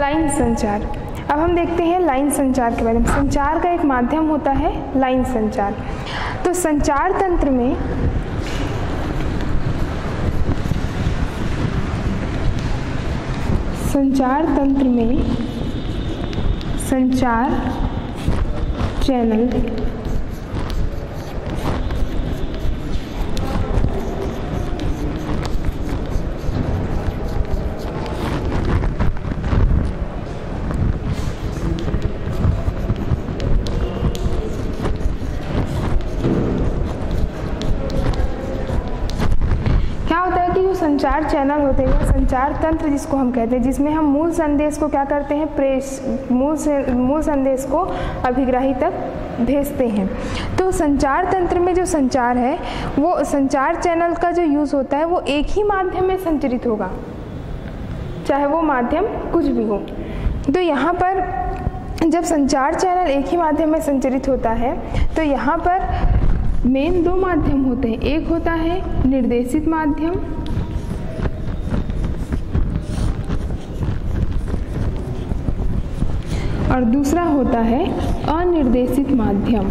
Line संचार। अब हम देखते हैं लाइन संचार के बारे में। संचार का एक माध्यम होता है लाइन संचार। तो संचार तंत्र में संचार चैनल संचार चैनल होते हैं, संचार तंत्र जिसको हम कहते हैं, जिसमें हम मूल संदेश को क्या करते हैं, मूल संदेश को अभिग्राही तक भेजते हैं। तो संचार तंत्र में जो संचार है वो संचार चैनल का जो यूज़ होता है वो एक ही माध्यम में संचरित होगा, चाहे वो माध्यम कुछ भी हो। तो यहाँ पर जब संचार चैनल एक ही माध्यम में संचरित होता है तो यहाँ पर मेन दो माध्यम होते हैं। एक होता है निर्देशित माध्यम और दूसरा होता है अनिर्देशित माध्यम।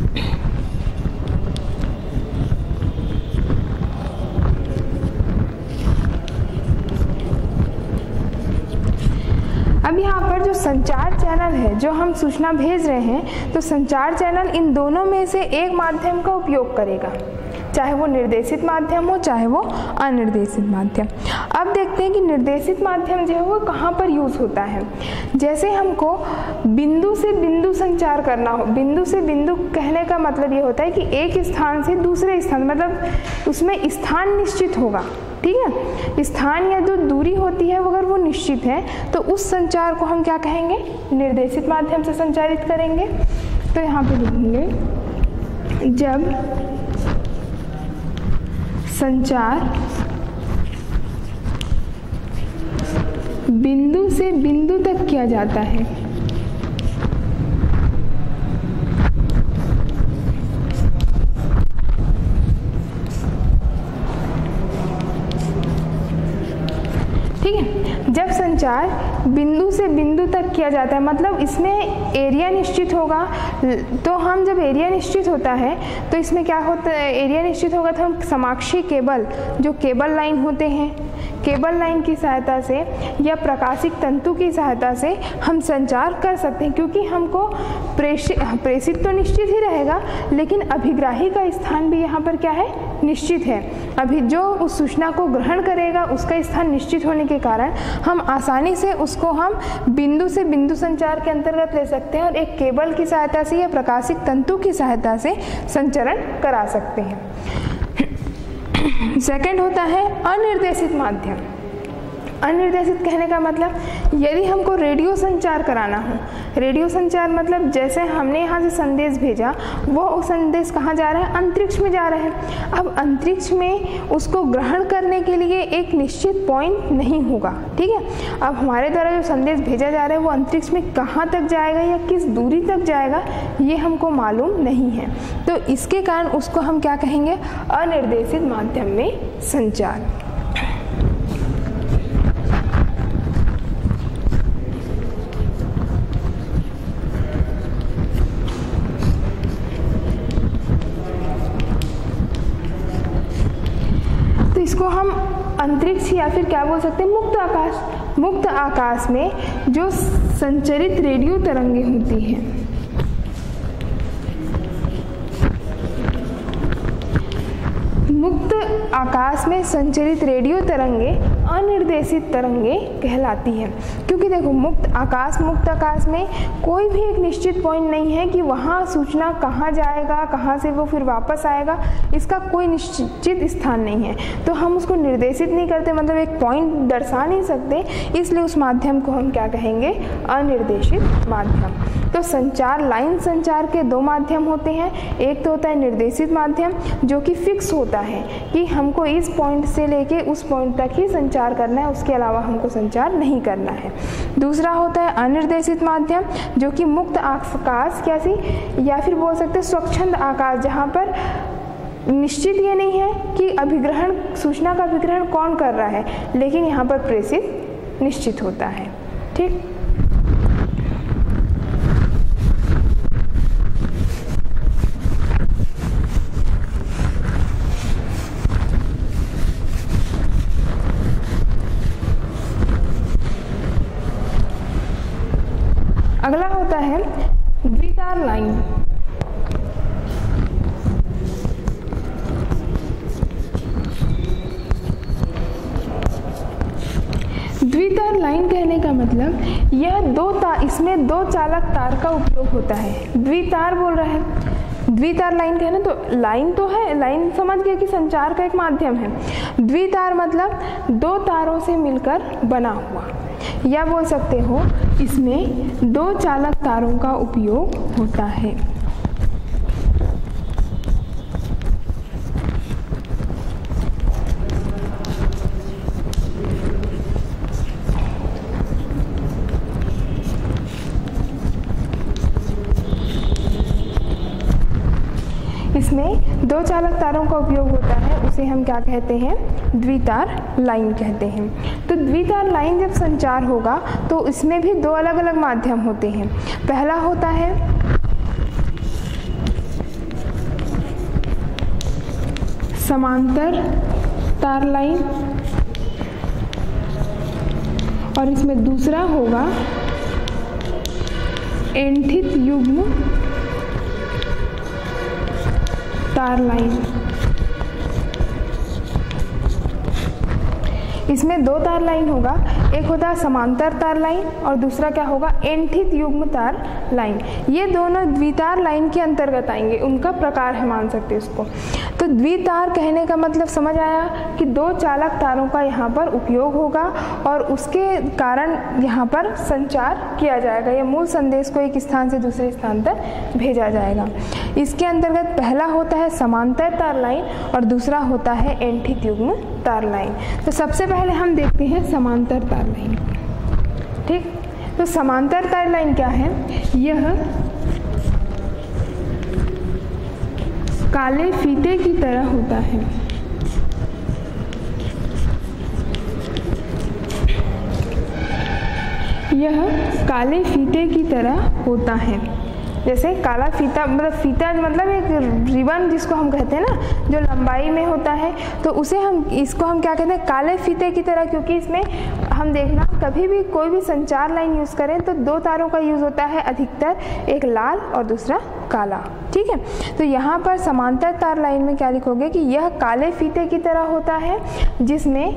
अब यहाँ पर जो संचार चैनल है, जो हम सूचना भेज रहे हैं, तो संचार चैनल इन दोनों में से एक माध्यम का उपयोग करेगा, चाहे वो निर्देशित माध्यम हो चाहे वो अनिर्देशित माध्यम। अब देखते हैं कि निर्देशित माध्यम जो है वो कहाँ पर यूज़ होता है। जैसे हमको बिंदु से बिंदु संचार करना हो, बिंदु से बिंदु कहने का मतलब ये होता है कि एक स्थान से दूसरे स्थान, मतलब उसमें स्थान निश्चित होगा, ठीक है। स्थान या जो दूरी होती है अगर वो निश्चित है तो उस संचार को हम क्या कहेंगे, निर्देशित माध्यम से संचारित करेंगे। तो यहाँ पे लिखेंगे जब संचार बिंदु से बिंदु तक किया जाता है ठीक है। जब संचार बिंदु से बिंदु तक किया जाता है मतलब इसमें एरिया निश्चित होगा। तो हम जब एरिया निश्चित होता है तो इसमें क्या होता है, एरिया निश्चित होगा तो हम समाक्षी केबल, जो केबल लाइन होते हैं, केबल लाइन की सहायता से या प्रकाशिक तंतु की सहायता से हम संचार कर सकते हैं, क्योंकि हमको प्रेषित तो निश्चित ही रहेगा लेकिन अभिग्राही का स्थान भी यहाँ पर क्या है, निश्चित है। अभी जो उस सूचना को ग्रहण करेगा उसका स्थान निश्चित होने के कारण हम आसानी से उसको हम बिंदु से बिंदु संचार के अंतर्गत ले सकते हैं और एक केबल की सहायता से या प्रकाशिक तंतु की सहायता से संचरण करा सकते हैं। सेकंड होता है अनिर्देशित माध्यम। अनिर्देशित कहने का मतलब यदि हमको रेडियो संचार कराना हो, रेडियो संचार मतलब जैसे हमने यहाँ से संदेश भेजा वो संदेश कहाँ जा रहा है, अंतरिक्ष में जा रहा है। अब अंतरिक्ष में उसको ग्रहण करने के लिए एक निश्चित पॉइंट नहीं होगा, ठीक है। अब हमारे द्वारा जो संदेश भेजा जा रहा है वो अंतरिक्ष में कहाँ तक जाएगा या किस दूरी तक जाएगा ये हमको मालूम नहीं है। तो इसके कारण उसको हम क्या कहेंगे, अनिर्देशित माध्यम में संचार। इसको हम अंतरिक्ष या फिर क्या बोल सकते हैं, मुक्त आकाश। मुक्त आकाश में जो संचरित रेडियो तरंगे होती हैं, मुक्त आकाश में संचरित रेडियो तरंगे अनिर्देशित तरंगे कहलाती हैं। क्योंकि देखो मुक्त आकाश में कोई भी एक निश्चित पॉइंट नहीं है कि वहाँ सूचना कहाँ जाएगा, कहाँ से वो फिर वापस आएगा, इसका कोई निश्चित स्थान नहीं है। तो हम उसको निर्देशित नहीं करते, मतलब एक पॉइंट दर्शा नहीं सकते, इसलिए उस माध्यम को हम क्या कहेंगे, अनिर्देशित माध्यम। तो संचार, लाइन संचार के दो माध्यम होते हैं। एक तो होता है निर्देशित माध्यम जो कि फिक्स होता है कि हमको इस पॉइंट से लेके उस पॉइंट तक ही संचार करना है, उसके अलावा हमको संचार नहीं करना है। दूसरा होता है अनिर्देशित माध्यम जो कि मुक्त आकाश कैसी या फिर बोल सकते हैं स्वच्छंद आकाश, जहाँ पर निश्चित ये नहीं है कि अभिग्रहण, सूचना का अभिग्रहण कौन कर रहा है, लेकिन यहाँ पर प्रेषित निश्चित होता है, ठीक। मतलब यह इसमें दो चालक तार का उपयोग होता है। द्वितार बोल रहा है, द्वितार लाइन कहना, तो लाइन तो है, लाइन समझ गए कि संचार का एक माध्यम है। द्वितार मतलब दो तारों से मिलकर बना हुआ, या बोल सकते हो इसमें दो चालक तारों का उपयोग होता है। इसमें दो चालक तारों का उपयोग होता है, उसे हम क्या कहते हैं? द्वितार लाइन कहते हैं। तो द्वितार लाइन जब संचार होगा तो इसमें भी दो अलग अलग माध्यम होते हैं। पहला होता है समांतर तार लाइन, और इसमें दूसरा होगा एंठित युग्म तार लाइन। इसमें दो तार लाइन होगा, एक होता है समांतर तार लाइन और दूसरा क्या होगा? एंठित युग्म तार लाइन। ये दोनों द्वितार लाइन के अंतर्गत आएंगे, उनका प्रकार है, मान सकते हैं इसको। तो द्वितार कहने का मतलब समझ आया कि दो चालक तारों का यहाँ पर उपयोग होगा और उसके कारण यहाँ पर संचार किया जाएगा, या मूल संदेश को एक स्थान से दूसरे स्थान तक भेजा जाएगा। इसके अंतर्गत पहला होता है समांतर तार लाइन और दूसरा होता है एंठित युग्म तार लाइन। तो सबसे पहले हम देखते हैं समांतर तार लाइन। ठीक, तो समांतर तार लाइन क्या है? यह काले फीते की तरह होता है। यह काले फीते की तरह होता है। जैसे काला फीता, मतलब फीता मतलब एक रिबन जिसको हम कहते हैं ना, जो लंबाई में होता है, तो इसको हम क्या कहते हैं? काले फीते की तरह। क्योंकि इसमें हम देखना, कभी भी कोई भी संचार लाइन यूज़ करें तो दो तारों का यूज़ होता है अधिकतर, एक लाल और दूसरा काला। ठीक है, तो यहाँ पर समांतर तार लाइन में क्या लिखोगे कि यह काले फीते की तरह होता है, जिसमें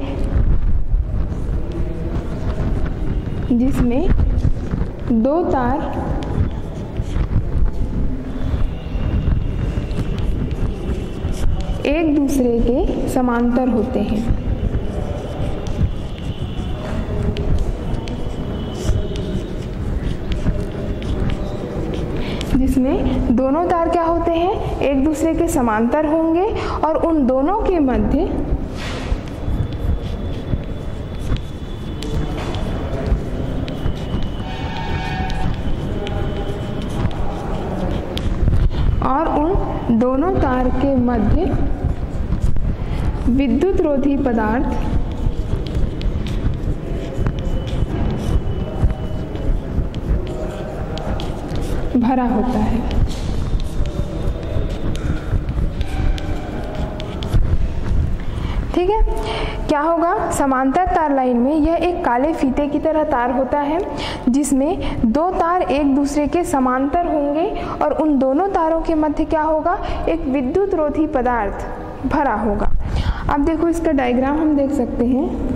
दो तार एक दूसरे के समांतर होते हैं। जिसमें दोनों तार क्या होते हैं? एक दूसरे के समांतर होंगे और उन दोनों के मध्य तार के मध्य विद्युत रोधी पदार्थ भरा होता है। ठीक है, क्या होगा? समांतर तार लाइन में यह एक काले फीते की तरह तार होता है, जिसमें दो तार एक दूसरे के समांतर होंगे और उन दोनों तारों के मध्य क्या होगा? एक विद्युत रोधी पदार्थ भरा होगा। अब देखो इसका डायग्राम हम देख सकते हैं।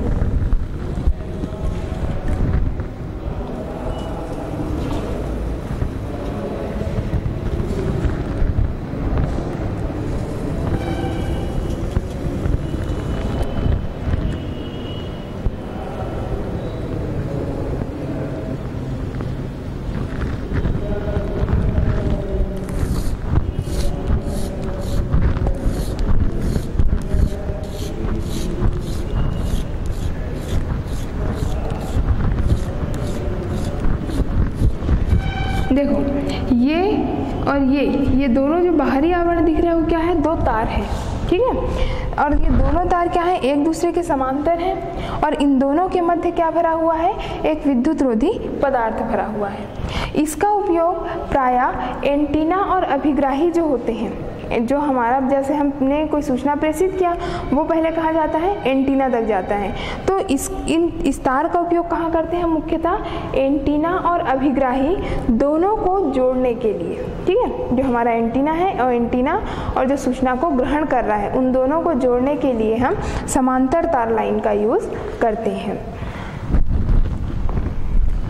देखो ये और ये दोनों जो बाहरी आवरण दिख रहा है वो क्या है? दो तार है। ठीक है, और ये दोनों तार क्या है? एक दूसरे के समांतर हैं और इन दोनों के मध्य क्या भरा हुआ है? एक विद्युत रोधी पदार्थ भरा हुआ है। इसका उपयोग प्रायः एंटीना और अभिग्राही जो होते हैं, जो हमारा जैसे हमने कोई सूचना प्रेषित किया वो पहले कहा जाता है एंटीना तक जाता है, तो इस तार का उपयोग कहाँ करते हैं? मुख्यतः एंटीना और अभिग्राही दोनों को जोड़ने के लिए। ठीक है, जो हमारा एंटीना है और एंटीना और जो सूचना को ग्रहण कर रहा है, उन दोनों को जोड़ने के लिए हम समांतर तार लाइन का यूज़ करते हैं।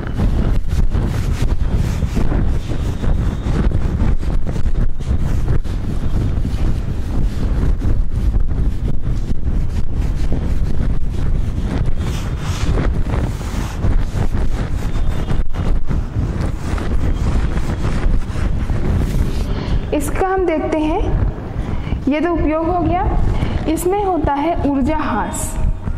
ये तो उपयोग हो गया। इसमें होता है ऊर्जा ह्रास।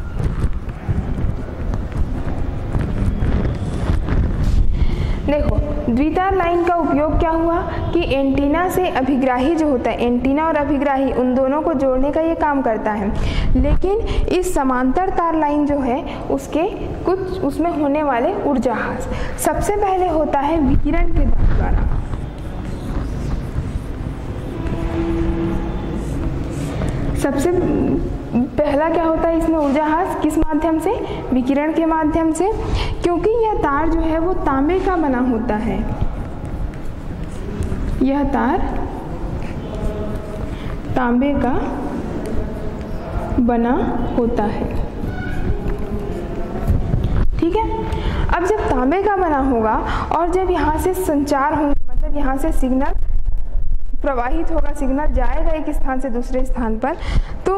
देखो द्वितार लाइन का उपयोग क्या हुआ कि एंटीना से अभिग्राही जो होता है, एंटीना और अभिग्राही उन दोनों को जोड़ने का ये काम करता है। लेकिन इस समांतर तार लाइन जो है उसके कुछ उसमें होने वाले ऊर्जा ह्रास। सबसे पहले होता है विकिरण के द्वारा। सबसे पहला क्या होता है इसमें ऊर्जा ह्रास, किस माध्यम से? विकिरण के माध्यम से, क्योंकि यह तार जो है वो तांबे का बना होता है। यह तार तांबे का बना होता है, ठीक है। अब जब तांबे का बना होगा और जब यहाँ से संचार होगा, मतलब यहाँ से सिग्नल प्रवाहित होगा, सिग्नल जाएगा एक स्थान से दूसरे स्थान पर, तो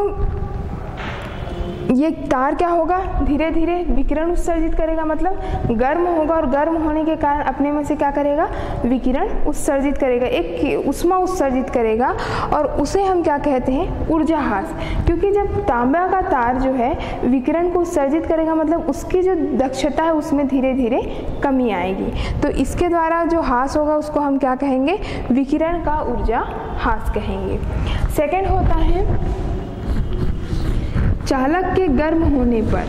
ये तार क्या होगा, धीरे धीरे विकिरण उत्सर्जित करेगा, मतलब गर्म होगा और गर्म होने के कारण अपने में से क्या करेगा, विकिरण उत्सर्जित करेगा, एक ऊष्मा उत्सर्जित करेगा, और उसे हम क्या कहते हैं, ऊर्जा ह्रास। क्योंकि जब तांबा का तार जो है विकिरण को उत्सर्जित करेगा, मतलब उसकी जो दक्षता है उसमें धीरे धीरे कमी आएगी, तो इसके द्वारा जो ह्रास होगा उसको हम क्या कहेंगे, विकिरण का ऊर्जा ह्रास कहेंगे। सेकेंड होता है चालक के गर्म होने पर।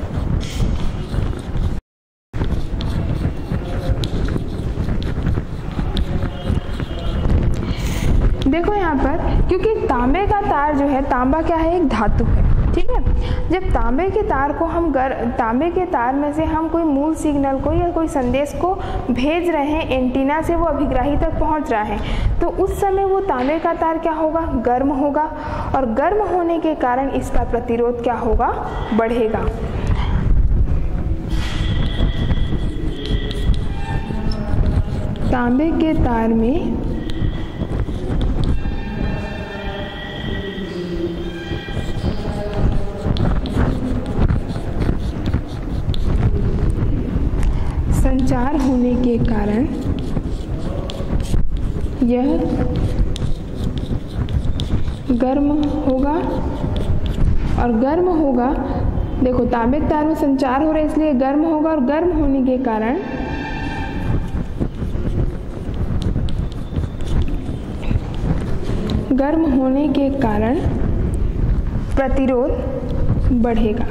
देखो यहाँ पर, क्योंकि तांबे का तार जो है, तांबा क्या है, एक धातु है, ठीक है। जब तांबे के तार को हम तांबे के तार में से हम कोई मूल सिग्नल को या कोई संदेश को भेज रहे हैं, एंटीना से वो अभिग्राही तक पहुंच रहा है, तो उस समय वो तांबे का तार क्या होगा, गर्म होगा, और गर्म होने के कारण इसका प्रतिरोध क्या होगा, बढ़ेगा। तांबे के तार में संचार होने के कारण यह गर्म होगा, और गर्म होगा, देखो तांबे के तार में संचार हो रहा है इसलिए गर्म होगा, और गर्म होने के कारण प्रतिरोध बढ़ेगा।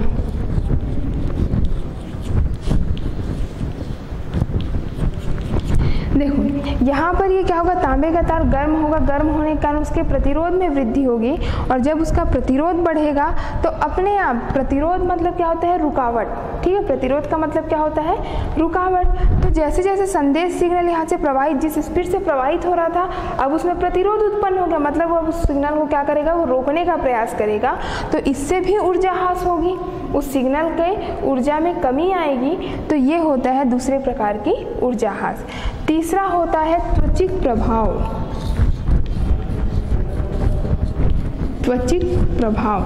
देखो यहाँ पर ये क्या होगा, तांबे का तार गर्म होगा, गर्म होने के कारण उसके प्रतिरोध में वृद्धि होगी, और जब उसका प्रतिरोध बढ़ेगा तो अपने आप, प्रतिरोध मतलब क्या होता है, रुकावट, ठीक है। प्रतिरोध का मतलब क्या होता है, रुकावट। तो जैसे जैसे संदेश सिग्नल यहाँ से प्रवाहित, जिस स्पीड से प्रवाहित हो रहा था, अब उसमें प्रतिरोध उत्पन्न हो गया, मतलब वो उस सिग्नल को क्या करेगा, वो रोकने का प्रयास करेगा, तो इससे भी ऊर्जा ह्रास होगी, उस सिग्नल के ऊर्जा में कमी आएगी। तो ये होता है दूसरे प्रकार की ऊर्जा ह्रास। तीसरा होता है त्वचिक प्रभाव। त्वचिक प्रभाव,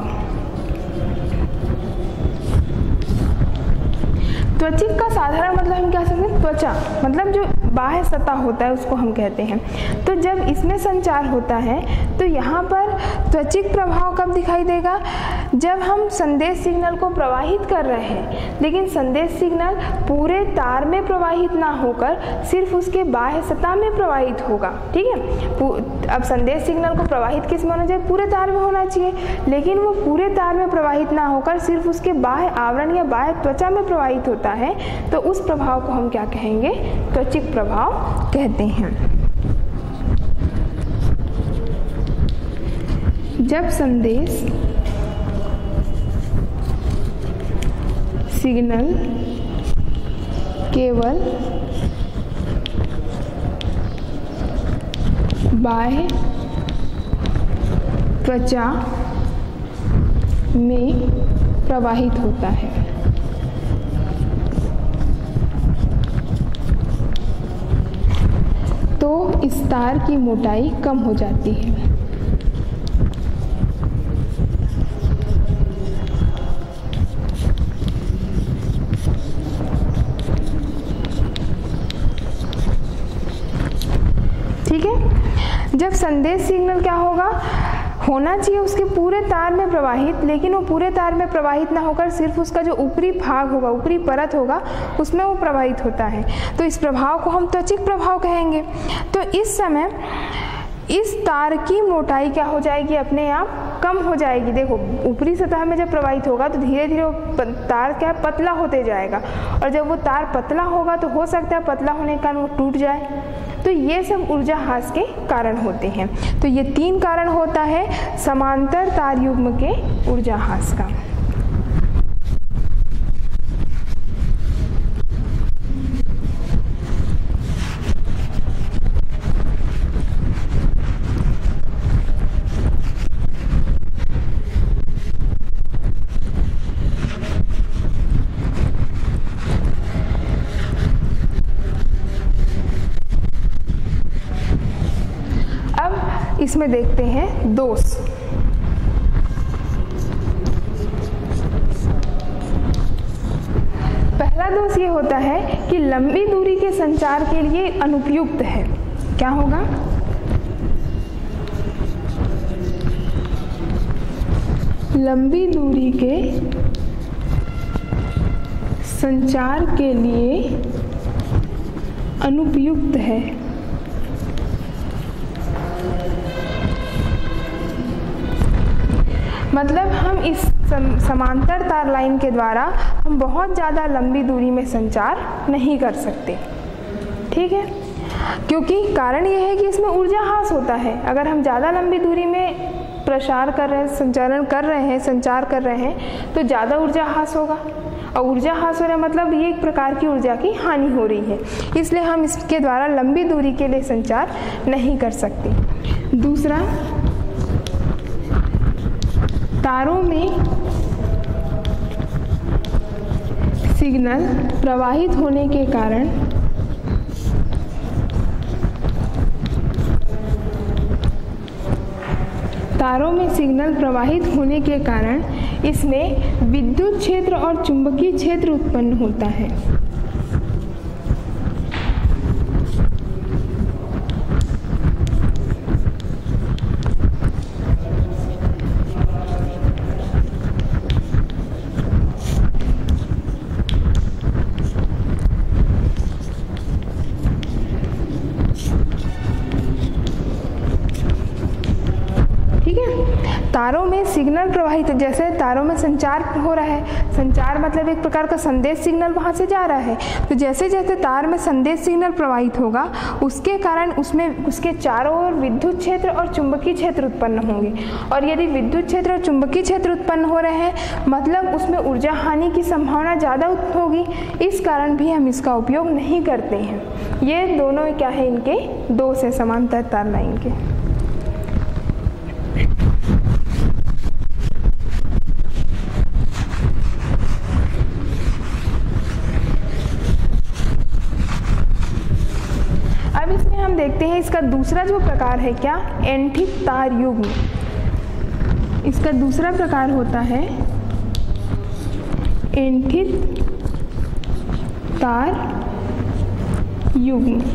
त्वचिक का साधारण मतलब हम क्या समझते हैं, त्वचा मतलब जो बाह्य सतह होता है उसको हम कहते हैं। तो जब इसमें संचार होता है तो यहाँ पर त्वचिक प्रभाव कब दिखाई देगा, जब हम संदेश सिग्नल को प्रवाहित कर रहे हैं, लेकिन संदेश सिग्नल पूरे तार में प्रवाहित ना होकर सिर्फ उसके बाह्य सतह में प्रवाहित होगा, ठीक है। अब संदेश सिग्नल को प्रवाहित किस में होना चाहिए, पूरे तार में होना चाहिए, लेकिन वो पूरे तार में प्रवाहित ना होकर सिर्फ उसके बाह्य आवरण या बाह्य त्वचा में प्रवाहित होता है, तो उस प्रभाव को हम क्या कहेंगे, त्वचिक प्रभाव कहते हैं। जब संदेश सिग्नल केवल बाह्य त्वचा में प्रवाहित होता है, तो इस तार की मोटाई कम हो जाती है। ठीक है। जब संदेश सिग्नल क्या होगा, होना चाहिए उसके पूरे तार में प्रवाहित, लेकिन वो पूरे तार में प्रवाहित ना होकर सिर्फ उसका जो ऊपरी भाग होगा, ऊपरी परत होगा, उसमें वो प्रवाहित होता है। तो इस प्रभाव को हम त्वचिक प्रभाव कहेंगे। तो इस समय इस तार की मोटाई क्या हो जाएगी, अपने आप कम हो जाएगी। देखो ऊपरी सतह में जब प्रवाहित होगा तो धीरे धीरे वो तार क्या पतला होते जाएगा, और जब वो तार पतला होगा तो हो सकता है पतला होने के कारण वो टूट जाए। तो ये सब ऊर्जा ह्रास के कारण होते हैं। तो ये 3 कारण होता है समांतर तार युग्म के ऊर्जा ह्रास का। इसमें देखते हैं दोष। पहला दोष ये होता है कि लंबी दूरी के संचार के लिए अनुपयुक्त है। क्या होगा? लंबी दूरी के संचार के लिए अनुपयुक्त है। मतलब हम इस समांतर तार लाइन के द्वारा हम बहुत ज़्यादा लंबी दूरी में संचार नहीं कर सकते। ठीक है, क्योंकि कारण यह है कि इसमें ऊर्जा ह्रास होता है। अगर हम ज़्यादा लंबी दूरी में प्रसार कर रहे हैं, संचारण कर रहे हैं, संचार कर रहे हैं, तो ज़्यादा ऊर्जा ह्रास होगा, और ऊर्जा ह्रास हो रहा है मतलब ये एक प्रकार की ऊर्जा की हानि हो रही है। इसलिए हम इसके द्वारा लंबी दूरी के लिए संचार नहीं कर सकते। दूसरा, तारों में सिग्नल प्रवाहित होने के कारण इसमें विद्युत क्षेत्र और चुंबकीय क्षेत्र उत्पन्न होता है। तारों में सिग्नल प्रवाहित, जैसे तारों में संचार हो रहा है, संचार मतलब एक प्रकार का संदेश सिग्नल वहाँ से जा रहा है, तो जैसे जैसे तार में संदेश सिग्नल प्रवाहित होगा उसके कारण उसमें उसके चारों ओर विद्युत क्षेत्र और चुंबकीय क्षेत्र उत्पन्न होंगे, और यदि विद्युत क्षेत्र और चुंबकीय क्षेत्र उत्पन्न हो रहे हैं मतलब उसमें ऊर्जा हानि की संभावना ज़्यादा होगी। इस कारण भी हम इसका उपयोग नहीं करते हैं। ये दोनों क्या है, इनके दोष है समांतर तार लाइन के। अब इसमें हम देखते हैं इसका दूसरा जो प्रकार है क्या, एंठित तार युग्म। इसका दूसरा प्रकार होता है एंठित तार युग्म।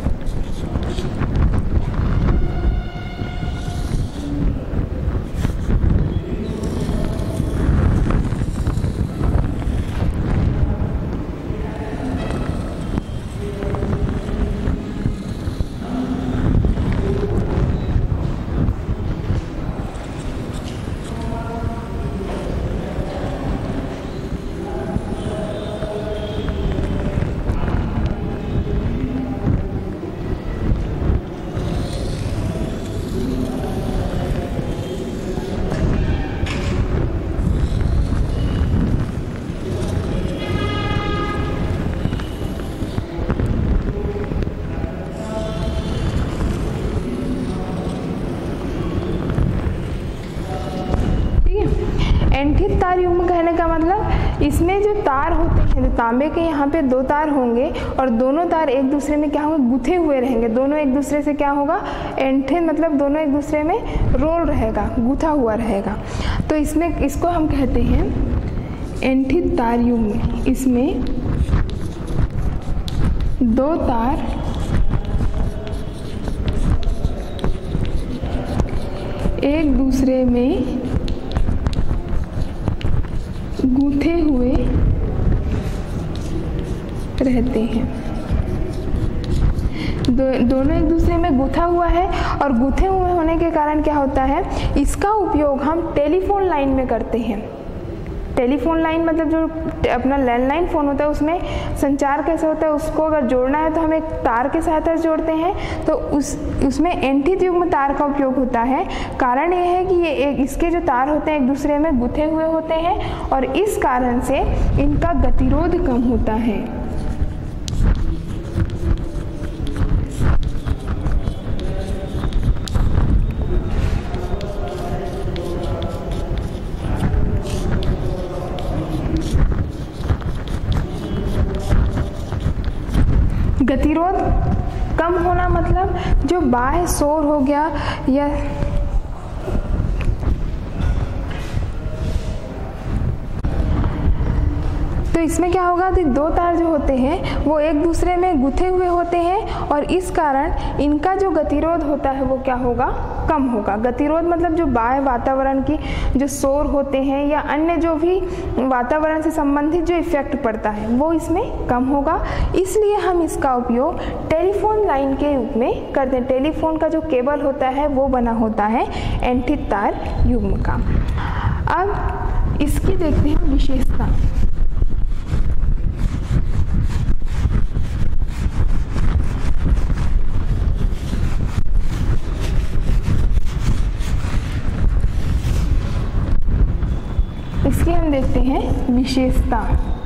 एंठित तार युग्म कहने का मतलब इसमें जो तार होते हैं, जो तांबे के यहाँ पे 2 तार होंगे और दोनों तार एक दूसरे में क्या होंगे, गुथे हुए रहेंगे। दोनों एक दूसरे से क्या होगा, एंठित मतलब दोनों एक दूसरे में रोल रहेगा, गुथा हुआ रहेगा। तो इसमें इसको हम कहते हैं एंठित तार युग्म। इसमें 2 तार एक दूसरे में गूंथे हुए रहते हैं। दोनों एक दूसरे में गूंथा हुआ है, और गूंथे हुए होने के कारण क्या होता है, इसका उपयोग हम टेलीफोन लाइन में करते हैं। टेलीफोन लाइन मतलब जो अपना लैंडलाइन फ़ोन होता है उसमें संचार कैसे होता है, उसको अगर जोड़ना है तो हम एक तार की सहायता से जोड़ते हैं, तो उसमें एंटीथ युग्म तार का उपयोग होता है। कारण ये है कि ये इसके जो तार होते हैं एक दूसरे में गुथे हुए होते हैं, और इस कारण से इनका गतिरोध कम होता है। गतिरोध कम होना मतलब जो बाह्य शोर हो गया या तो इसमें क्या होगा कि दो तार जो होते हैं वो एक दूसरे में गुथे हुए होते हैं, और इस कारण इनका जो गतिरोध होता है वो क्या होगा, कम होगा। गतिरोध मतलब जो बाह्य वातावरण की जो शोर होते हैं या अन्य जो भी वातावरण से संबंधित जो इफेक्ट पड़ता है वो इसमें कम होगा। इसलिए हम इसका उपयोग टेलीफोन लाइन के रूप में करते हैं। टेलीफोन का जो केबल होता है वो बना होता है एंटीथ तार युग्म का। अब इसकी देखते हैं विशेषता। इसकी हम देखते हैं विशेषता।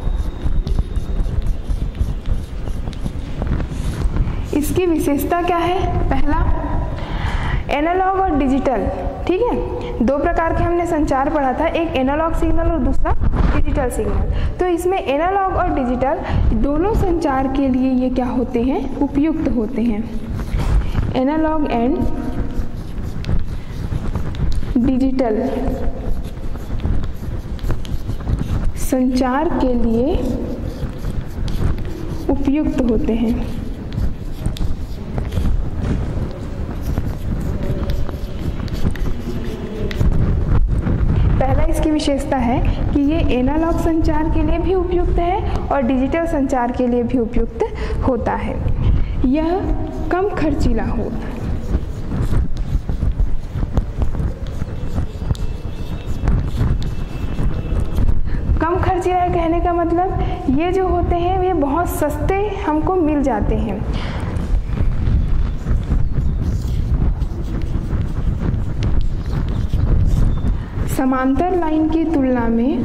इसकी विशेषता क्या है, पहला एनालॉग और डिजिटल। ठीक है, दो प्रकार के हमने संचार पढ़ा था, एक एनालॉग सिग्नल और दूसरा डिजिटल सिग्नल। तो इसमें एनालॉग और डिजिटल दोनों संचार के लिए ये क्या होते हैं, उपयुक्त होते हैं। एनालॉग एंड डिजिटल संचार के लिए उपयुक्त होते हैं। पहला इसकी विशेषता है कि ये एनालॉग संचार के लिए भी उपयुक्त है और डिजिटल संचार के लिए भी उपयुक्त होता है। यह कम खर्चीला होता है। कम खर्चीला कहने का मतलब ये जो होते हैं ये बहुत सस्ते हमको मिल जाते हैं। समांतर लाइन की तुलना में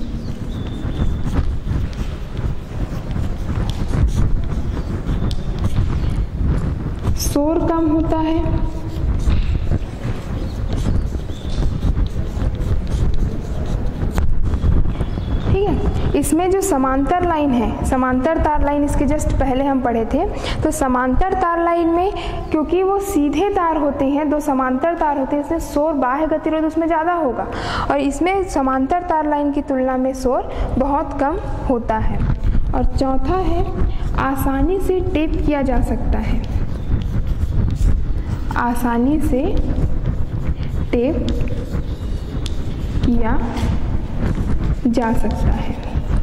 शोर कम होता है। ठीक है, इसमें जो समांतर लाइन है, समांतर तार लाइन इसके जस्ट पहले हम पढ़े थे, तो समांतर तार लाइन में क्योंकि वो सीधे तार होते हैं, दो समांतर तार होते हैं, इसमें शोर बाह्य गतिरोध उसमें ज़्यादा होगा, और इसमें समांतर तार लाइन की तुलना में शोर बहुत कम होता है। और चौथा है आसानी से टेप किया जा सकता है। आसानी से टेप किया जा सकता है।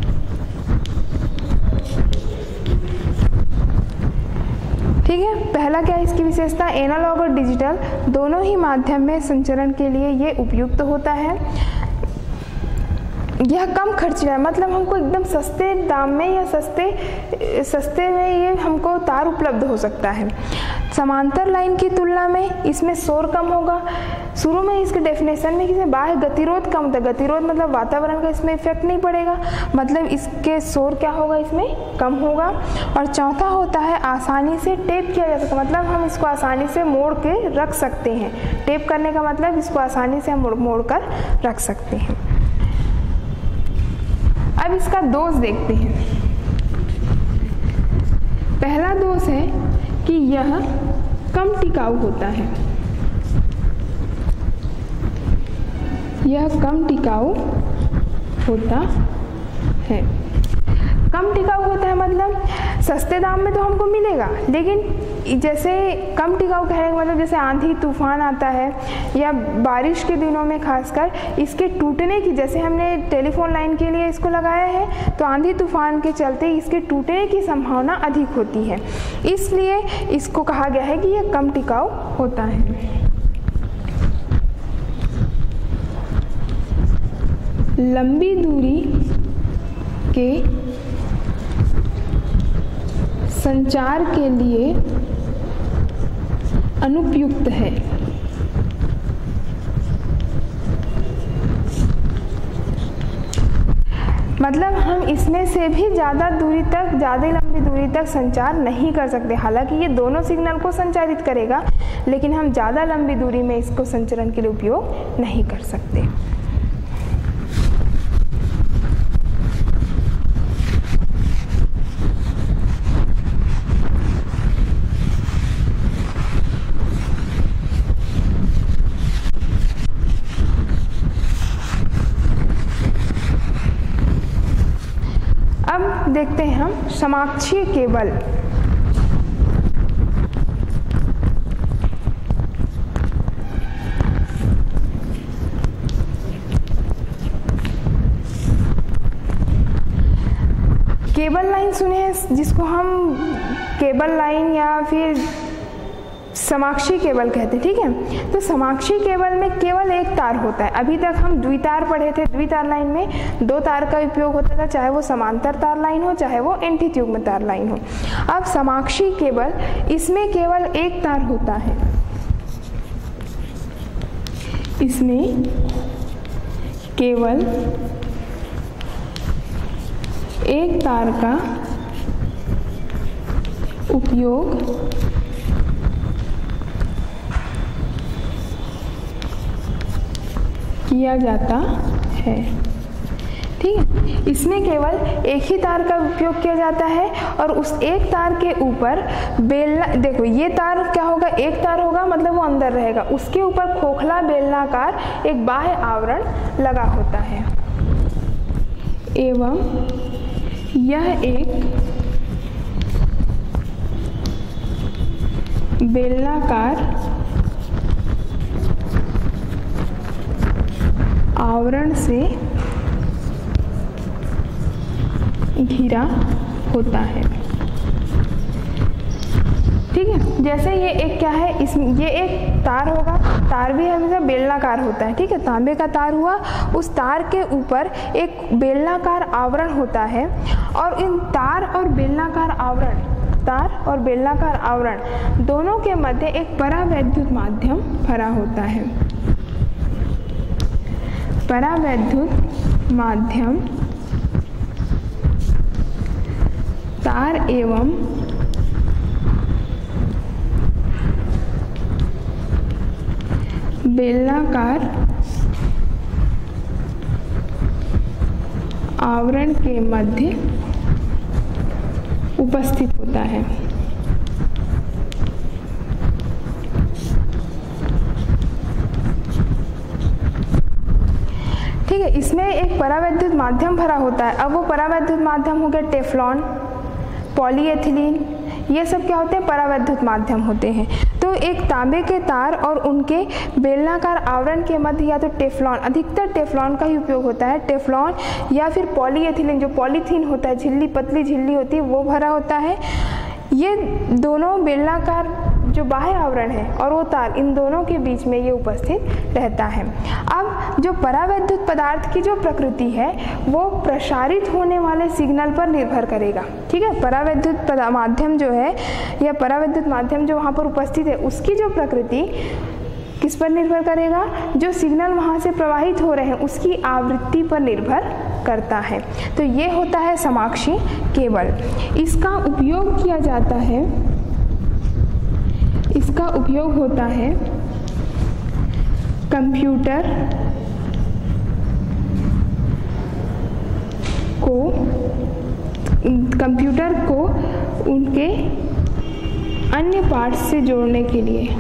ठीक है, पहला क्या है इसकी विशेषता, एनालॉग और डिजिटल दोनों ही माध्यम में संचरण के लिए ये उपयुक्त होता है। यह कम खर्चीला है, मतलब हमको एकदम सस्ते दाम में या सस्ते में ये हमको तार उपलब्ध हो सकता है। समांतर लाइन की तुलना में इसमें शोर कम होगा। शुरू में इसके डेफिनेशन में किसी बाह्य गतिरोध कम होता है। गतिरोध मतलब वातावरण का इसमें इफेक्ट नहीं पड़ेगा, मतलब इसके शोर क्या होगा, इसमें कम होगा। और चौथा होता है आसानी से टेप किया जा सकता है, मतलब हम इसको आसानी से मोड़ के रख सकते हैं। टेप करने का मतलब इसको आसानी से हम मोड़ कर रख सकते हैं। अब इसका दोष देखते हैं। पहला दोष है कि यह कम टिकाऊ होता है। यह कम टिकाऊ होता है। कम टिकाऊ होता है मतलब सस्ते दाम में तो हमको मिलेगा, लेकिन जैसे कम टिकाऊ कहने का मतलब जैसे आंधी तूफान आता है या बारिश के दिनों में खासकर इसके टूटने की, जैसे हमने टेलीफोन लाइन के लिए इसको लगाया है तो आंधी तूफान के चलते इसके टूटने की संभावना अधिक होती है, इसलिए इसको कहा गया है कि यह कम टिकाऊ होता है। लंबी दूरी के संचार के लिए अनुपयुक्त है। मतलब हम इसमें से भी ज़्यादा लंबी दूरी तक संचार नहीं कर सकते। हालांकि ये दोनों सिग्नल को संचारित करेगा, लेकिन हम ज़्यादा लंबी दूरी में इसको संचरण के लिए उपयोग नहीं कर सकते। अब देखते हैं हम समाक्षीय केबल। केबल लाइन सुने हैं, जिसको हम केबल लाइन या फिर समाक्षीय केबल कहते हैं, ठीक है। तो समाक्षीय केबल में केवल एक तार होता है। अभी तक हम द्वितार पढ़े थे। द्वितार लाइन में दो तार का उपयोग होता था, चाहे वो समांतर तार लाइन हो चाहे वो एंटीयुग्म तार लाइन हो। अब समाक्षीय केबल, इसमें केवल एक तार होता है। इसमें केवल एक तार का उपयोग किया जाता है, ठीक है। इसमें केवल एक ही तार का उपयोग किया जाता है और उस एक तार के ऊपर बेलना, देखो ये तार क्या होगा, एक तार होगा मतलब वो अंदर रहेगा, उसके ऊपर खोखला बेलनाकार एक बाह्य आवरण लगा होता है एवं यह एक बेलनाकार आवरण से घिरा होता है, ठीक है। जैसे ये एक क्या है, इसमें ये एक तार होगा, तार भी हमेशा बेलनाकार होता है, ठीक है। तांबे का तार हुआ, उस तार के ऊपर एक बेलनाकार आवरण होता है और इन तार और बेलनाकार आवरण दोनों के मध्य एक परावैद्युत माध्यम भरा होता है। परावैद्युत माध्यम तार एवं बेलनाकार आवरण के मध्य उपस्थित होता है। ठीक है, इसमें एक परावैद्युत माध्यम भरा होता है। अब वो परावैद्युत माध्यम हो गया टेफ्लॉन, पॉलीएथिलीन, ये सब क्या होते हैं, परावैद्युत माध्यम होते हैं। तो एक तांबे के तार और उनके बेलनाकार आवरण के मध्य या तो टेफ्लॉन, अधिकतर टेफ्लॉन का ही उपयोग होता है, टेफ्लॉन या फिर पॉलीएथिलीन, जो पॉलीथीन होता है, झिल्ली, पतली झिल्ली होती है, वो भरा होता है। ये दोनों बेलनाकार जो बाह्य आवरण है और वो तार, इन दोनों के बीच में ये उपस्थित रहता है। अब जो परावैद्युत पदार्थ की जो प्रकृति है वो प्रसारित होने वाले सिग्नल पर निर्भर करेगा, ठीक है। परावैद्युत माध्यम जो है या परावैद्युत माध्यम जो वहाँ पर उपस्थित है उसकी जो प्रकृति किस पर निर्भर करेगा, जो सिग्नल वहाँ से प्रवाहित हो रहे हैं उसकी आवृत्ति पर निर्भर करता है। तो ये होता है समाक्षीय केबल। इसका उपयोग किया जाता है, इसका उपयोग होता है कंप्यूटर को उनके अन्य पार्ट्स से जोड़ने के लिए।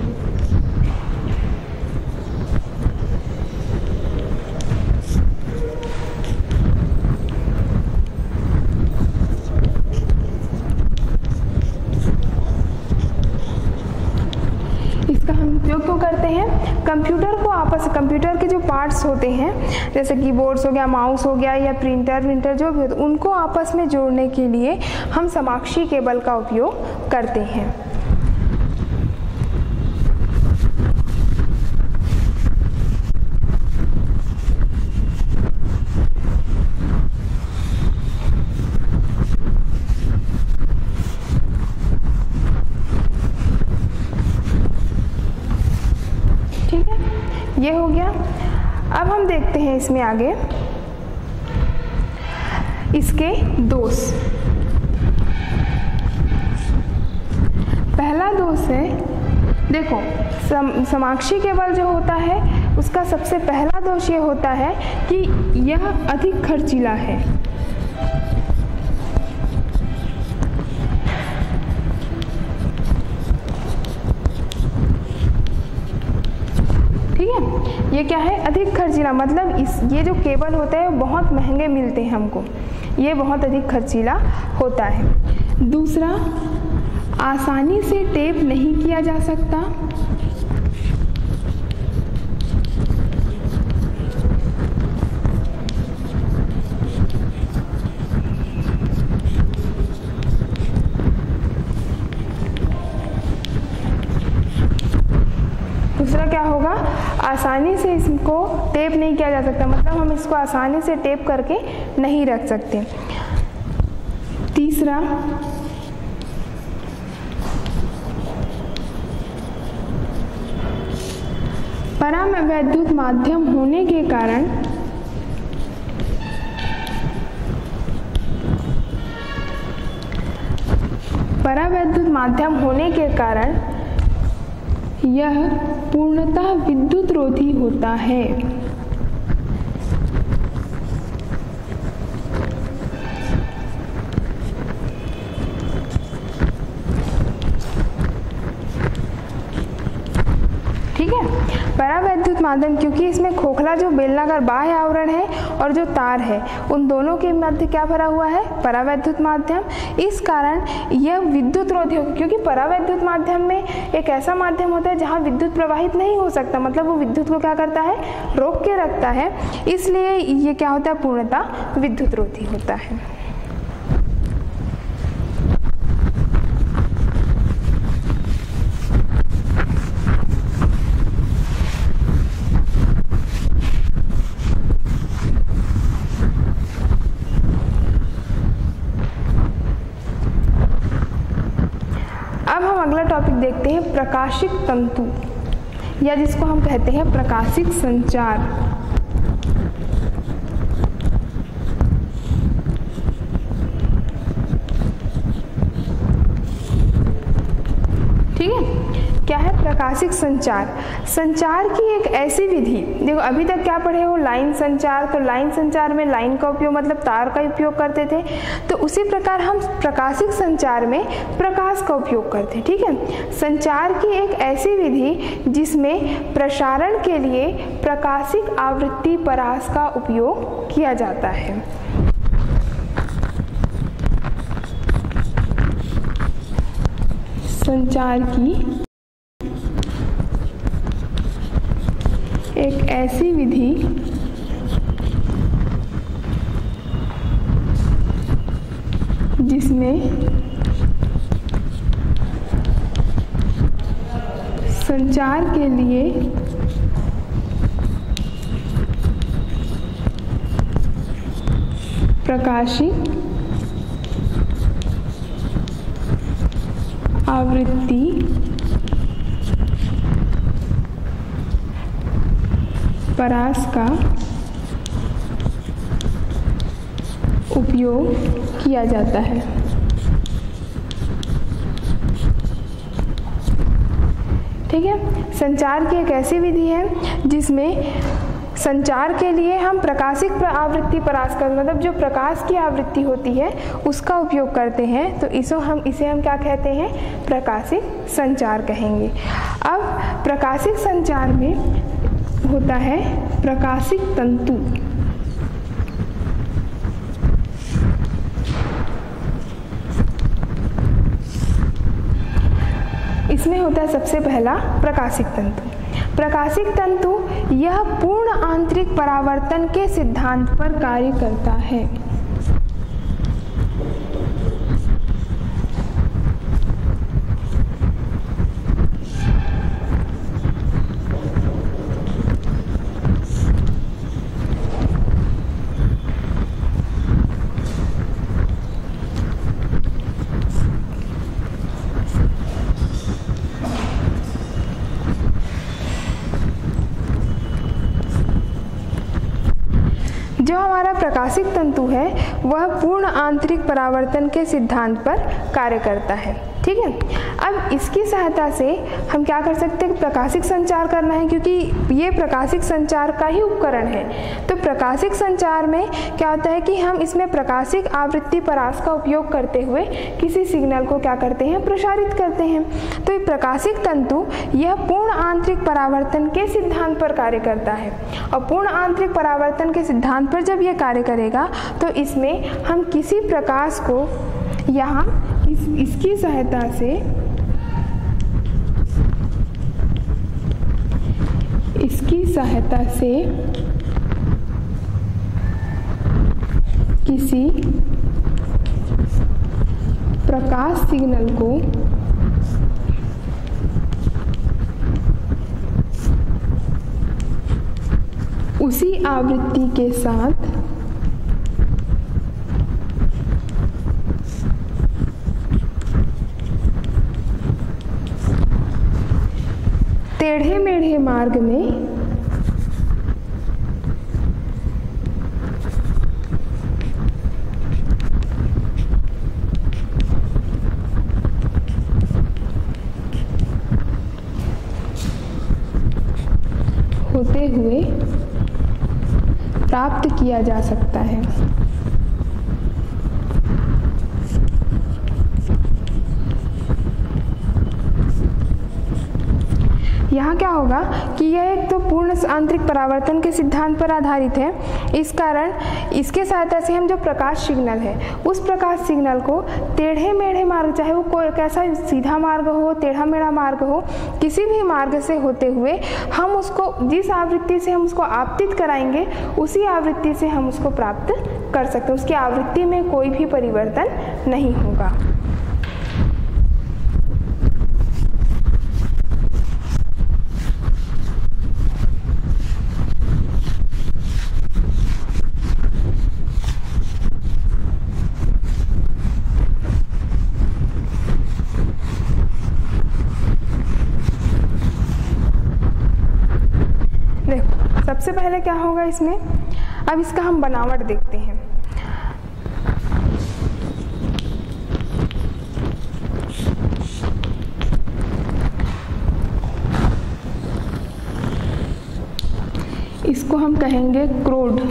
कंप्यूटर के जो पार्ट्स होते हैं जैसे कीबोर्ड्स हो गया, माउस हो गया या प्रिंटर जो भी होते हैं उनको आपस में जोड़ने के लिए हम समाक्षीय केबल का उपयोग करते हैं। ये हो गया। अब हम देखते हैं इसमें आगे इसके दोष। पहला दोष है, देखो समाक्षीय केबल जो होता है उसका सबसे पहला दोष ये होता है कि यह अधिक खर्चीला है। ये क्या है, अधिक खर्चीला, मतलब ये जो केबल होता है वो बहुत महंगे मिलते हैं हमको, ये बहुत अधिक खर्चीला होता है। दूसरा, आसानी से टेप नहीं किया जा सकता। दूसरा क्या होगा, आसानी से इसको टेप नहीं किया जा सकता, मतलब हम इसको आसानी से टेप करके नहीं रख सकते। तीसरा, परावैद्युत माध्यम होने के कारण यह पूर्णतः विद्युत रोधी होता है। ठीक है, परावैद्युत माध्यम, क्योंकि इसमें खोखला जो बेलनाकार बाह्य आवरण है और जो तार है उन दोनों के मध्य क्या भरा हुआ है, परावैद्युत माध्यम। इस कारण यह विद्युत रोधी होगा, क्योंकि परावैद्युत माध्यम में एक ऐसा माध्यम होता है जहाँ विद्युत प्रवाहित नहीं हो सकता, मतलब वो विद्युत को क्या करता है, रोक के रखता है, इसलिए ये क्या होता है, पूर्णतः विद्युत रोधी होता है। अब हम अगला टॉपिक देखते हैं, प्रकाशिक तंतु, या जिसको हम कहते हैं प्रकाशिक संचार। ठीक है, क्या है प्रकाशिक संचार? संचार की एक ऐसी विधि, देखो अभी तक क्या पढ़े हो, लाइन संचार, तो लाइन संचार में लाइन का उपयोग मतलब तार का उपयोग करते थे, तो उसी प्रकार हम प्रकाशिक संचार में प्रकाश का उपयोग करते हैं। ठीक है, संचार की एक ऐसी विधि जिसमें प्रसारण के लिए प्रकाशिक आवृत्ति परास का उपयोग किया जाता है। संचार की एक ऐसी विधि जिसमें संचार के लिए प्रकाशिक आवृत्ति परास का उपयोग किया जाता है। ठीक है, संचार की एक ऐसी विधि है जिसमें संचार के लिए हम प्रकाशिक आवृत्ति परास का, मतलब जो प्रकाश की आवृत्ति होती है उसका उपयोग करते हैं, तो इसे हम क्या कहते हैं, प्रकाशिक संचार कहेंगे। अब प्रकाशिक संचार में होता है प्रकाशिक तंतु। इसमें होता है सबसे पहला प्रकाशिक तंतु। प्रकाशिक तंतु यह पूर्ण आंतरिक परावर्तन के सिद्धांत पर कार्य करता है। जो हमारा प्रकाशिक तंतु है वह पूर्ण आंतरिक परावर्तन के सिद्धांत पर कार्य करता है। ठीक है, अब इसकी सहायता से हम क्या कर सकते हैं, प्रकाशिक संचार करना है, क्योंकि ये प्रकाशिक संचार का ही उपकरण है। तो प्रकाशिक संचार में क्या होता है कि हम इसमें प्रकाशिक आवृत्ति परास का उपयोग करते हुए किसी सिग्नल को क्या करते हैं, प्रसारित करते हैं। तो ये प्रकाशिक तंतु यह पूर्ण आंतरिक परावर्तन के सिद्धांत पर कार्य करता है, और पूर्ण आंतरिक परावर्तन के सिद्धांत पर जब यह कार्य करेगा तो इसमें हम किसी प्रकाश को यहाँ इसकी सहायता से किसी प्रकाश सिग्नल को उसी आवृत्ति के साथ टेढ़े मेढ़े मार्ग में होते हुए प्राप्त किया जा सकता है। यहाँ क्या होगा कि यह एक तो पूर्ण आंतरिक परावर्तन के सिद्धांत पर आधारित है, इस कारण इसके सहायता से हम जो प्रकाश सिग्नल है उस प्रकाश सिग्नल को टेढ़े मेढ़े मार्ग, चाहे वो कोई कैसा सीधा मार्ग हो, टेढ़ा मेढ़ा मार्ग हो, किसी भी मार्ग से होते हुए हम उसको जिस आवृत्ति से हम उसको आपतित कराएंगे उसी आवृत्ति से हम उसको प्राप्त कर सकते हैं। उसकी आवृत्ति में कोई भी परिवर्तन नहीं होगा। देखो, सबसे पहले क्या होगा इसमें, अब इसका हम बनावट देखते हैं। इसको हम कहेंगे क्रोड।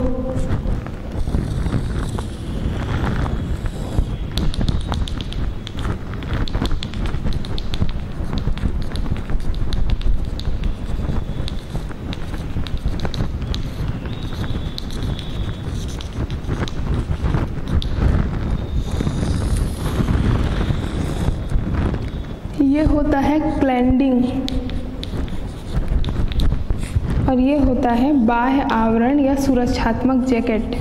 ये होता है क्लैंडिंग और ये होता है बाह्य आवरण या सुरक्षात्मक जैकेट।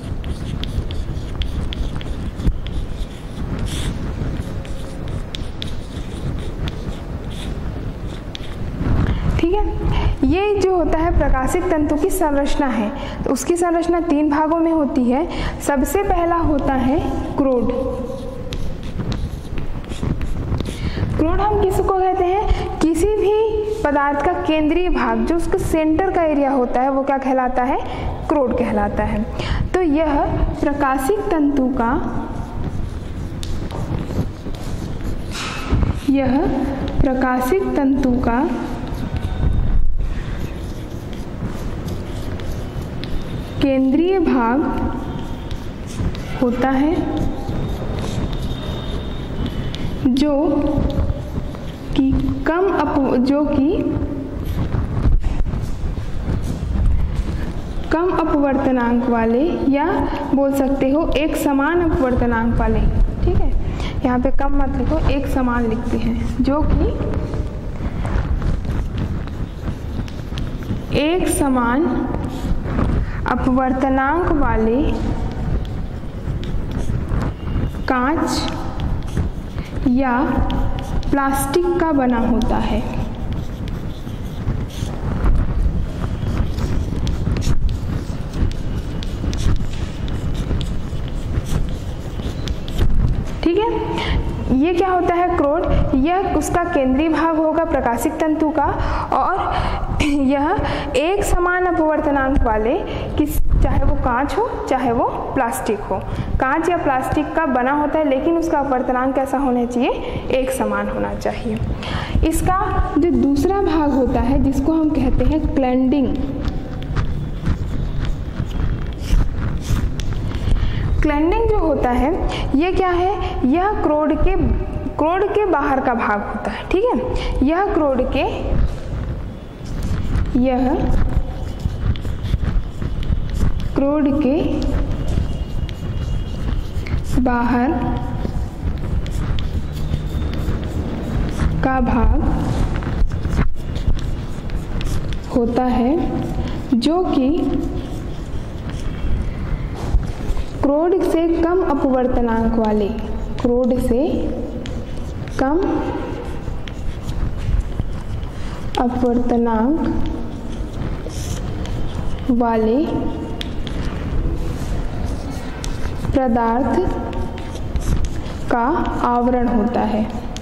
ठीक है, ये जो होता है प्रकाशिक तंतु की संरचना है, तो उसकी संरचना 3 भागों में होती है। सबसे पहला होता है क्रोड। क्रोड हम किसको कहते हैं, किसी भी पदार्थ का केंद्रीय भाग जो उसका सेंटर का एरिया होता है वो क्या कहलाता है, क्रोड कहलाता है। तो यह प्रकाशिक तंतु का केंद्रीय भाग होता है जो कि कम अपवर्तनांक वाले, या बोल सकते हो एक समान अपवर्तनांक वाले। ठीक है, यहाँ पे कम मत लिखो, एक समान लिखते हैं, जो कि एक समान अपवर्तनांक वाले कांच या प्लास्टिक का बना होता है। ठीक है, ये क्या होता है क्रोड, यह उसका केंद्रीय भाग होगा प्रकाशिक तंतु का, और यह एक समान अपवर्तनांक वाले चाहे वो कांच हो चाहे वो प्लास्टिक हो, कांच या प्लास्टिक का बना होता है, लेकिन उसका अपवर्तनांक कैसा होना चाहिए, एक समान होना चाहिए। इसका जो दूसरा भाग होता है जिसको हम कहते हैं क्लैंडिंग, क्लैंडिंग जो होता है ये क्या है, यह क्रोड के बाहर का भाग होता है। ठीक है, यह क्रोड के बाहर का भाग होता है, जो कि क्रोड से कम अपवर्तनांक वाले, क्रोड से कम अपवर्तनांक वाले पदार्थ का आवरण होता है।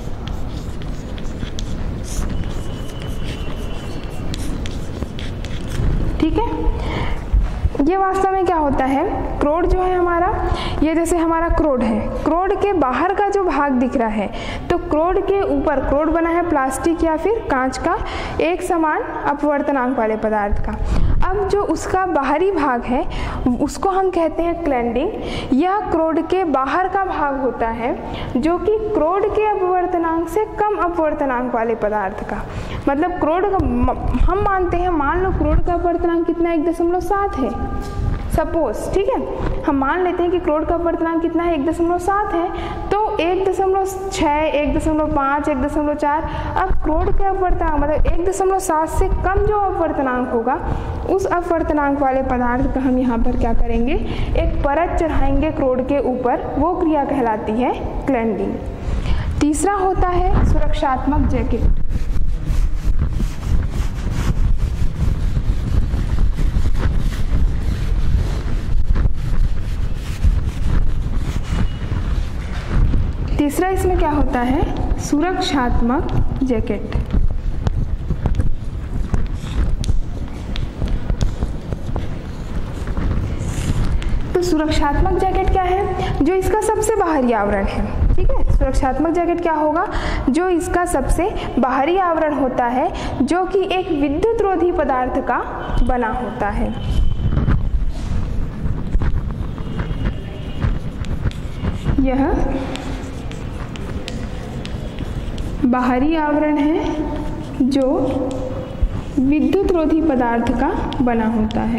ठीक है, ये वास्तव में क्या होता है, क्रोड जो है हमारा, ये जैसे हमारा क्रोड है, क्रोड के बाहर का जो भाग दिख रहा है, तो क्रोड के ऊपर, क्रोड बना है प्लास्टिक या फिर कांच का एक समान अपवर्तनांक वाले पदार्थ का। अब जो उसका बाहरी भाग है उसको हम कहते हैं क्लैंडिंग। यह क्रोड के बाहर का भाग होता है जो कि क्रोड के अपवर्तनांक से कम अपवर्तनांक वाले पदार्थ का, मतलब क्रोड का हम मानते हैं, मान लो क्रोड का अपवर्तनांक कितना 1.7 है सपोज। ठीक है, हम मान लेते हैं कि क्रोड का अपवर्तनांक कितना है, 1.7 है, तो 1.6, 1.5, 1.4, अब क्रोड के अपवर्तनांक मतलब 1.7 से कम जो अपवर्तनांक होगा, उस अपवर्तनांक वाले पदार्थ का हम यहाँ पर क्या करेंगे, एक परत चढ़ाएंगे क्रोड के ऊपर, वो क्रिया कहलाती है क्लैंडिंग। तीसरा होता है सुरक्षात्मक जैकेट। तीसरा इसमें क्या होता है, सुरक्षात्मक जैकेट। तो सुरक्षात्मक जैकेट क्या है, जो इसका सबसे बाहरी आवरण है। ठीक है, सुरक्षात्मक जैकेट क्या होगा, जो इसका सबसे बाहरी आवरण होता है, जो कि एक विद्युत रोधी पदार्थ का बना होता है। यह बाहरी आवरण है जो विद्युत रोधी पदार्थ का बना होता है।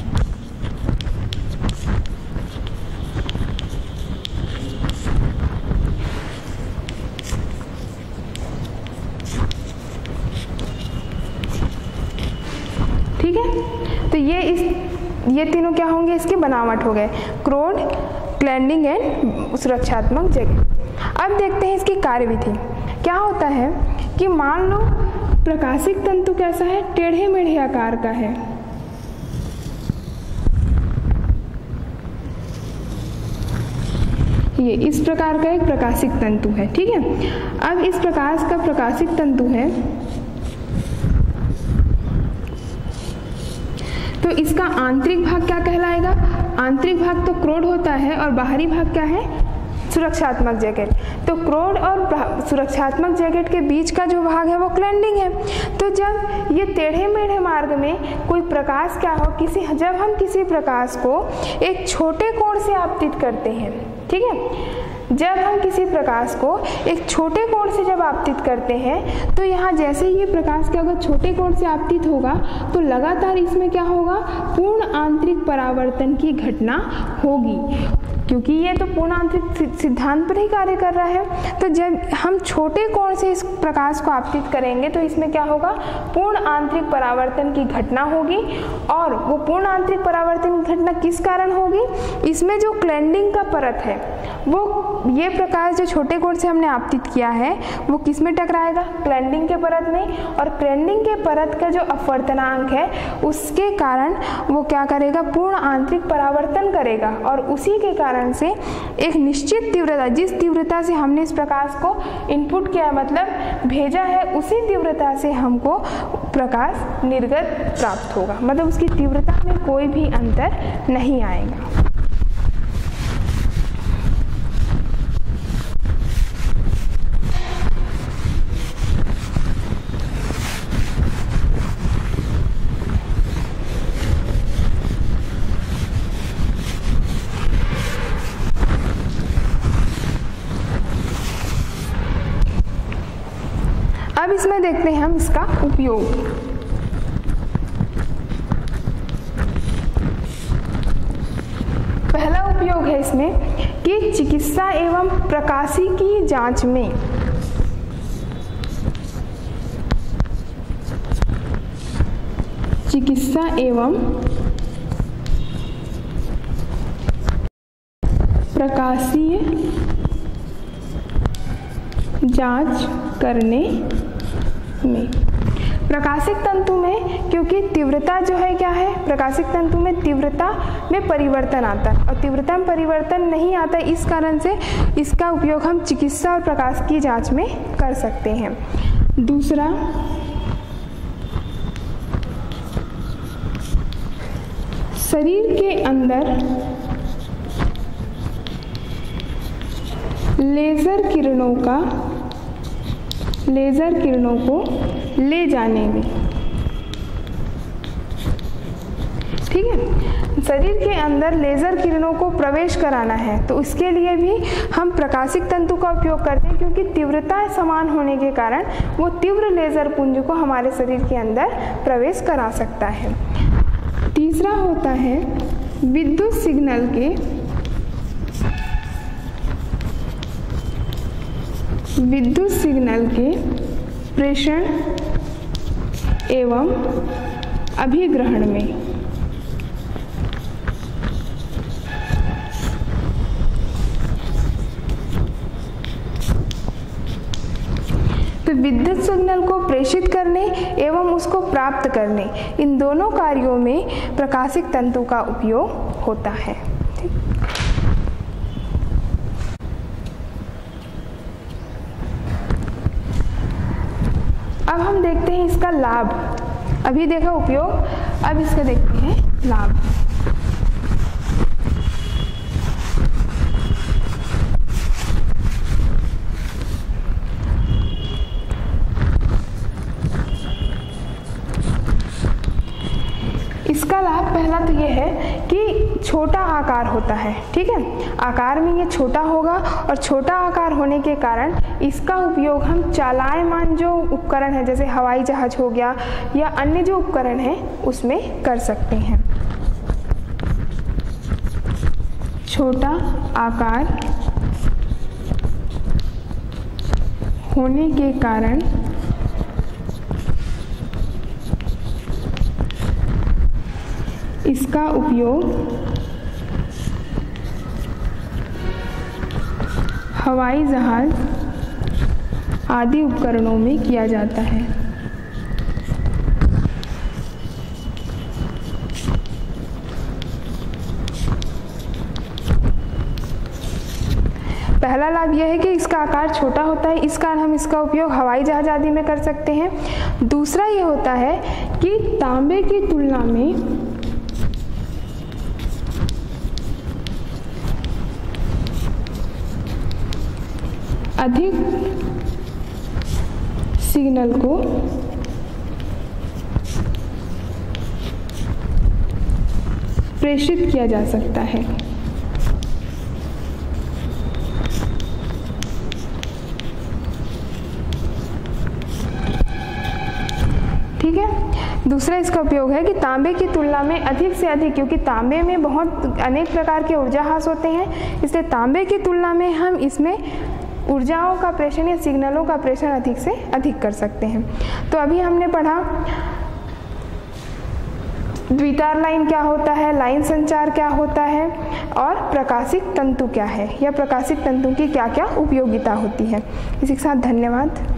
ठीक है, तो ये तीनों क्या होंगे, इसकी बनावट हो गए, क्रोड, क्लैंडिंग एंड सुरक्षात्मक जैकेट। अब देखते हैं इसकी कार्यविधि। क्या होता है कि मान लो प्रकाशिक तंतु कैसा है, टेढ़े मेढ़े आकार का है। ये इस प्रकार का एक प्रकाशिक तंतु है। ठीक है, अब इस प्रकार का प्रकाशिक तंतु है, तो इसका आंतरिक भाग क्या कहलाएगा, आंतरिक भाग तो क्रोड होता है और बाहरी भाग क्या है, सुरक्षात्मक जैकेट। तो क्रोड और सुरक्षात्मक जैकेट के बीच का जो भाग है वो क्लैंडिंग है। तो जब ये टेढ़े मेढ़े मार्ग में कोई प्रकाश क्या हो, जब हम किसी प्रकाश को एक छोटे कोण से आपतित करते हैं, ठीक है, जब हम किसी प्रकाश को एक छोटे कोण से जब आपतित करते हैं तो यहाँ जैसे ये प्रकाश के अगर छोटे कोण से आपतित होगा तो लगातार इसमें क्या होगा, पूर्ण आंतरिक परावर्तन की घटना होगी, क्योंकि ये तो पूर्ण आंतरिक सिद्धांत पर ही कार्य कर रहा है। तो जब हम छोटे कोण से इस प्रकाश को आपतित करेंगे तो इसमें क्या होगा, पूर्ण आंतरिक परावर्तन की घटना होगी। और वो पूर्ण आंतरिक परावर्तन की घटना किस कारण होगी, इसमें जो क्लैंडिंग का परत है वो, ये प्रकाश जो छोटे कोण से हमने आपतित किया है वो किस में टकराएगा, क्लैंडिंग के परत में। और क्लैंडिंग के परत का जो अपवर्तनांक है उसके कारण वो क्या करेगा, पूर्ण आंतरिक परावर्तन करेगा। और उसी के कारण से एक निश्चित तीव्रता, जिस तीव्रता से हमने इस प्रकाश को इनपुट किया मतलब भेजा है, उसी तीव्रता से हमको प्रकाश निर्गत प्राप्त होगा, मतलब उसकी तीव्रता में कोई भी अंतर नहीं आएगा। अब इसमें देखते हैं हम इसका उपयोग। पहला उपयोग है इसमें कि चिकित्सा एवं प्रकाशिकी जांच में चिकित्सा एवं प्रकाशीय जांच करने में, प्रकाशिक तंतु में, क्योंकि तीव्रता जो है क्या है, प्रकाशिक तंतु में तीव्रता में परिवर्तन आता है और तीव्रता में परिवर्तन नहीं आता है, इस कारण से इसका उपयोग हम चिकित्सा और प्रकाश की जांच में कर सकते हैं। दूसरा, शरीर के अंदर लेजर किरणों को ले जाने में, ठीक है, शरीर के अंदर लेजर किरणों को प्रवेश कराना है तो उसके लिए भी हम प्रकाशिक तंतु का उपयोग करते हैं, क्योंकि तीव्रता समान होने के कारण वो तीव्र लेजर पुंज को हमारे शरीर के अंदर प्रवेश करा सकता है। तीसरा होता है विद्युत सिग्नल के प्रेषण एवं अभिग्रहण में, तो विद्युत सिग्नल को प्रेषित करने एवं उसको प्राप्त करने, इन दोनों कार्यों में प्रकाशिक तंतु का उपयोग होता है। अब हम देखते हैं इसका लाभ। अभी देखा उपयोग, अब इसका देखते हैं लाभ। इसका लाभ पहला तो ये है कि छोटा आकार होता है, ठीक है, आकार में ये छोटा होगा और छोटा आकार होने के कारण इसका उपयोग हम चालायमान जो उपकरण है जैसे हवाई जहाज हो गया या अन्य जो उपकरण है उसमें कर सकते हैं। छोटा आकार होने के कारण इसका उपयोग हवाई जहाज आदि उपकरणों में किया जाता है। पहला लाभ यह है कि इसका आकार छोटा होता है, इस कारण हम इसका उपयोग हवाई जहाज आदि में कर सकते हैं। दूसरा ये होता है कि तांबे की तुलना में अधिक सिग्नल को प्रेषित किया जा सकता है। दूसरा इसका उपयोग है कि तांबे की तुलना में अधिक से अधिक, क्योंकि तांबे में बहुत अनेक प्रकार के ऊर्जा हास होते हैं, इसलिए तांबे की तुलना में हम इसमें ऊर्जाओं का प्रेषण या सिग्नलों का प्रेषण अधिक से अधिक कर सकते हैं। तो अभी हमने पढ़ा द्वितार लाइन क्या होता है, लाइन संचार क्या होता है, और प्रकाशिक तंतु क्या है या प्रकाशिक तंतु की क्या क्या उपयोगिता होती है। इसी के साथ धन्यवाद।